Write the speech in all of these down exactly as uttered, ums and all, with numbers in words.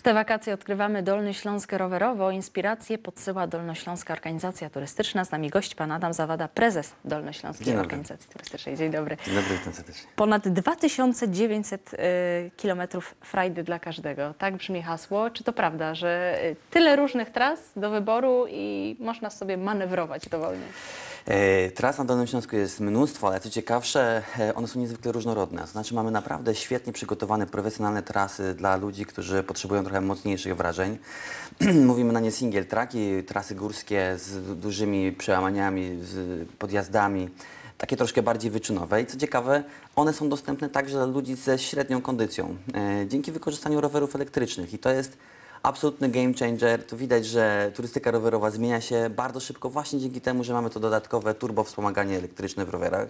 te wakacje odkrywamy Dolny Śląsk rowerowo. Inspirację podsyła Dolnośląska Organizacja Turystyczna. Z nami gość, pan Adam Zawada, prezes Dolnośląskiej Organizacji Turystycznej. Dzień dobry. Dzień dobry, witam serdecznie. Ponad dwa tysiące dziewięćset y, kilometrów frajdy dla każdego. Tak brzmi hasło. Czy to prawda, że y, tyle różnych tras do wyboru i można sobie manewrować dowolnie? E, tras na Dolnym Śląsku jest mnóstwo, ale co ciekawsze, e, one są niezwykle różnorodne. To znaczy mamy naprawdę świetnie przygotowane, profesjonalne trasy dla ludzi, którzy potrzebują trochę mocniejszych wrażeń. Mówimy na nie single tracki, trasy górskie z dużymi przełamaniami, z podjazdami, takie troszkę bardziej wyczynowe. I co ciekawe, one są dostępne także dla ludzi ze średnią kondycją, e, dzięki wykorzystaniu rowerów elektrycznych. I to jest absolutny game changer. Tu widać, że turystyka rowerowa zmienia się bardzo szybko właśnie dzięki temu, że mamy to dodatkowe turbo wspomaganie elektryczne w rowerach.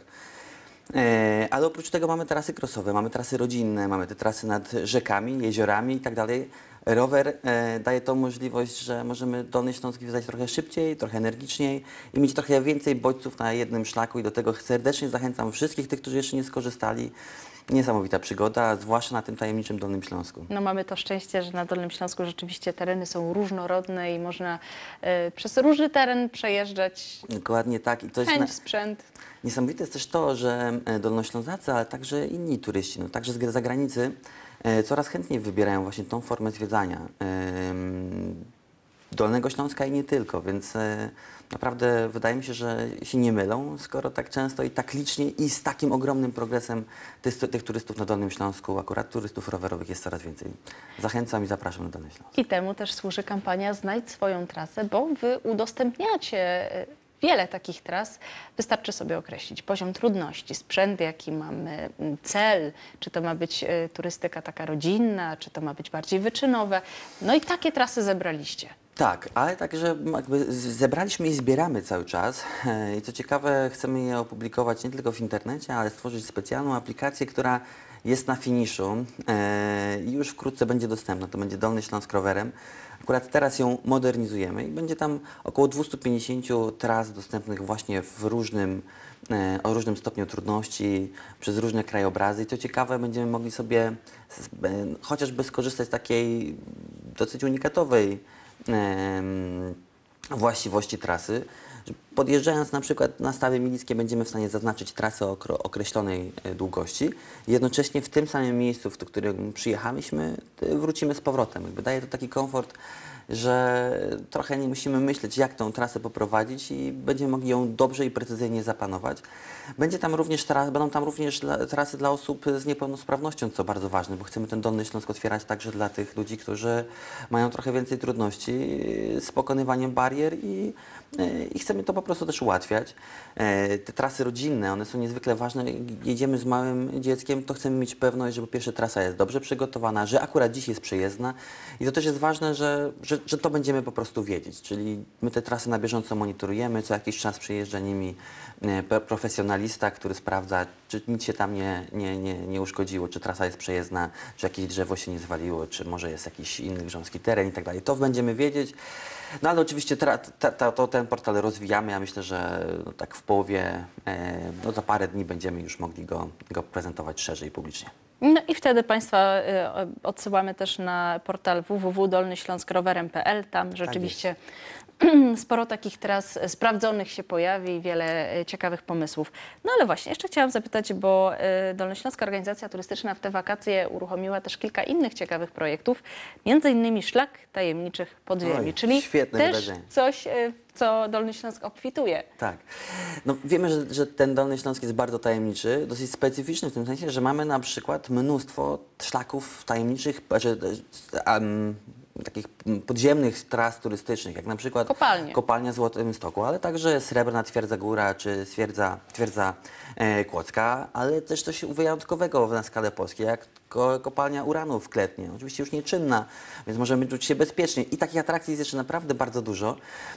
E, ale oprócz tego mamy trasy crossowe, mamy trasy rodzinne, mamy te trasy nad rzekami, jeziorami i tak dalej. Rower e, daje tą możliwość, że możemy Dolny Śląsk zwiedzać trochę szybciej, trochę energiczniej i mieć trochę więcej bodźców na jednym szlaku i do tego serdecznie zachęcam wszystkich tych, którzy jeszcze nie skorzystali. Niesamowita przygoda, zwłaszcza na tym tajemniczym Dolnym Śląsku. No mamy to szczęście, że na Dolnym Śląsku rzeczywiście tereny są różnorodne i można y, przez różny teren przejeżdżać. Dokładnie tak. I to jest Chęć, na... sprzęt. Niesamowite jest też to, że Dolnoślązacy, ale także inni turyści, no także z zagranicy, e, coraz chętniej wybierają właśnie tą formę zwiedzania e, Dolnego Śląska i nie tylko, więc e, naprawdę wydaje mi się, że się nie mylą, skoro tak często i tak licznie i z takim ogromnym progresem tych, tych turystów na Dolnym Śląsku, akurat turystów rowerowych jest coraz więcej. Zachęcam i zapraszam na Dolny Śląsk. I temu też służy kampania Znajdź swoją trasę, bo wy udostępniacie wiele takich tras. Wystarczy sobie określić poziom trudności, sprzęt, jaki mamy, cel, czy to ma być turystyka taka rodzinna, czy to ma być bardziej wyczynowe. No i takie trasy zebraliście. Tak, ale także jakby zebraliśmy i zbieramy cały czas i co ciekawe chcemy je opublikować nie tylko w internecie, ale stworzyć specjalną aplikację, która jest na finiszu i już wkrótce będzie dostępna. To będzie Dolny Śląsk rowerem. Akurat teraz ją modernizujemy i będzie tam około dwieście pięćdziesiąt tras dostępnych właśnie w różnym, o różnym stopniu trudności, przez różne krajobrazy. I co ciekawe, będziemy mogli sobie chociażby skorzystać z takiej dosyć unikatowej właściwości trasy. Podjeżdżając na przykład na Stawy Milickie będziemy w stanie zaznaczyć trasę o określonej długości. Jednocześnie w tym samym miejscu, w którym przyjechaliśmy, wrócimy z powrotem. Jakby daje to taki komfort, że trochę nie musimy myśleć, jak tą trasę poprowadzić i będziemy mogli ją dobrze i precyzyjnie zaplanować. Będzie tam również tras, będą tam również dla, trasy dla osób z niepełnosprawnością, co bardzo ważne, bo chcemy ten Dolny Śląsk otwierać także dla tych ludzi, którzy mają trochę więcej trudności z pokonywaniem barier i, i chcemy to po prostu też ułatwiać. Te trasy rodzinne, one są niezwykle ważne. Jedziemy z małym dzieckiem, to chcemy mieć pewność, że po pierwsze trasa jest dobrze przygotowana, że akurat dziś jest przejezdna i to też jest ważne, że, że, że to będziemy po prostu wiedzieć. Czyli my te trasy na bieżąco monitorujemy, co jakiś czas przyjeżdża nimi profesjonalista, który sprawdza, czy nic się tam nie, nie, nie, nie uszkodziło, czy trasa jest przejezdna, czy jakieś drzewo się nie zwaliło, czy może jest jakiś inny grząski teren i tak dalej. To będziemy wiedzieć. No ale oczywiście tra, ta, ta, to ten portal rozwijamy. Ja myślę, że no, tak w połowie, e, no za parę dni będziemy już mogli go, go prezentować szerzej publicznie. No i wtedy Państwa y, odsyłamy też na portal w w w kropka dolny śląsk rowerem kropka p l. Tam rzeczywiście tak sporo takich tras sprawdzonych się pojawi, wiele ciekawych pomysłów. No ale właśnie, jeszcze chciałam zapytać, bo y, Dolnośląska Organizacja Turystyczna w te wakacje uruchomiła też kilka innych ciekawych projektów, między innymi Szlak Tajemniczych Podziemi, Oj, czyli świetne też wydarzenie. coś, y, co Dolny Śląsk obfituje. Tak. No, wiemy, że, że ten Dolny Śląsk jest bardzo tajemniczy, dosyć specyficzny w tym sensie, że mamy na przykład mnóstwo szlaków tajemniczych, znaczy, um, takich podziemnych tras turystycznych, jak na przykład Kopalnie. kopalnia w Złotym Stoku, ale także Srebrna Twierdza Góra czy Twierdza, twierdza e, Kłodzka, ale też coś wyjątkowego na skalę polskiej, jak ko, kopalnia uranu w Kletnie. Oczywiście już nieczynna, więc możemy czuć się bezpiecznie i takich atrakcji jest jeszcze naprawdę bardzo dużo.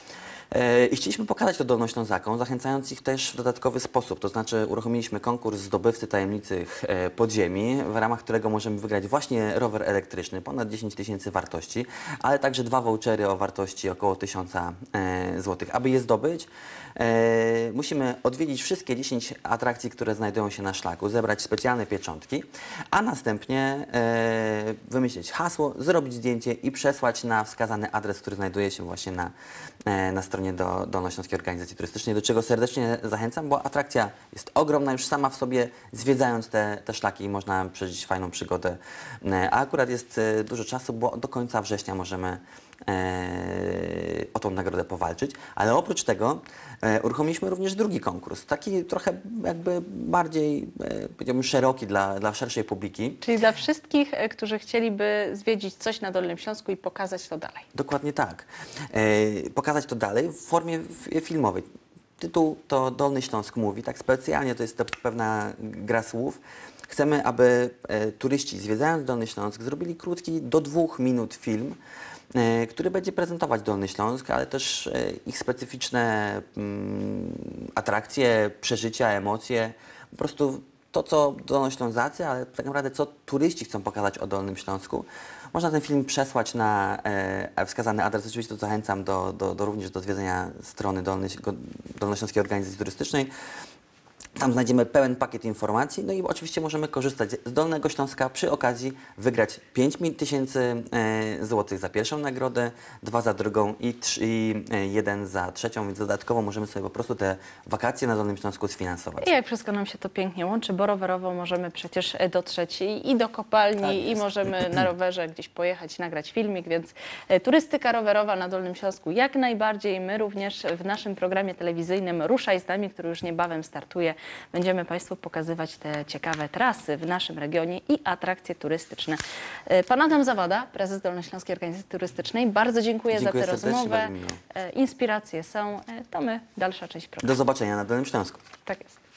E, I chcieliśmy pokazać to Dolnoślązakom, zachęcając ich też w dodatkowy sposób. To znaczy uruchomiliśmy konkurs Zdobywcy Tajemnicy e, Podziemi, w ramach którego możemy wygrać właśnie rower elektryczny, ponad dziesięć tysięcy wartości, ale także dwa vouchery o wartości około tysiąca e, złotych. Aby je zdobyć, e, musimy odwiedzić wszystkie dziesięć atrakcji, które znajdują się na szlaku, zebrać specjalne pieczątki, a następnie e, wymyślić hasło, zrobić zdjęcie i przesłać na wskazany adres, który znajduje się właśnie na, e, na stronie do Dolnośląskiej Organizacji Turystycznej, do czego serdecznie zachęcam, bo atrakcja jest ogromna już sama w sobie, zwiedzając te, te szlaki można przeżyć fajną przygodę, e, a akurat jest e, dużo czasu, bo do końca września możemy e, o tą nagrodę powalczyć, ale oprócz tego e, uruchomiliśmy również drugi konkurs, taki trochę jakby bardziej, e, powiedziałbym, szeroki dla, dla szerszej publiki. Czyli dla wszystkich, e, którzy chcieliby zwiedzić coś na Dolnym Śląsku i pokazać to dalej. Dokładnie tak. E, pokazać to dalej w formie f- filmowej. Tytuł to Dolny Śląsk mówi, tak specjalnie to jest to pewna gra słów. Chcemy, aby e, turyści zwiedzając Dolny Śląsk zrobili krótki, do dwóch minut film, e, który będzie prezentować Dolny Śląsk, ale też e, ich specyficzne mm, atrakcje, przeżycia, emocje. Po prostu to, co Dolnoślązacy, ale tak naprawdę co turyści chcą pokazać o Dolnym Śląsku. Można ten film przesłać na e, wskazany adres. Oczywiście to zachęcam do, do, do również do zwiedzenia strony Dolny, Dolnośląskiej Organizacji Turystycznej. Tam znajdziemy pełen pakiet informacji, no i oczywiście możemy korzystać z Dolnego Śląska, przy okazji wygrać pięć tysięcy złotych za pierwszą nagrodę, dwa za drugą i, trzy, i e, jeden za trzecią, więc dodatkowo możemy sobie po prostu te wakacje na Dolnym Śląsku sfinansować. I jak wszystko nam się to pięknie łączy, bo rowerowo możemy przecież e, dotrzeć i, i do kopalni, Tak i jest. możemy na rowerze gdzieś pojechać, nagrać filmik, więc e, turystyka rowerowa na Dolnym Śląsku jak najbardziej. My również w naszym programie telewizyjnym Ruszaj z nami, który już niebawem startuje, będziemy Państwu pokazywać te ciekawe trasy w naszym regionie i atrakcje turystyczne. E, Pan Adam Zawada, prezes Dolnośląskiej Organizacji Turystycznej, bardzo dziękuję, Dziękuję za tę serdecznie, rozmowę. bardzo mi miło. E, Inspiracje są, e, to my, dalsza część programu. Do zobaczenia na Dolnym Śląsku. Tak jest.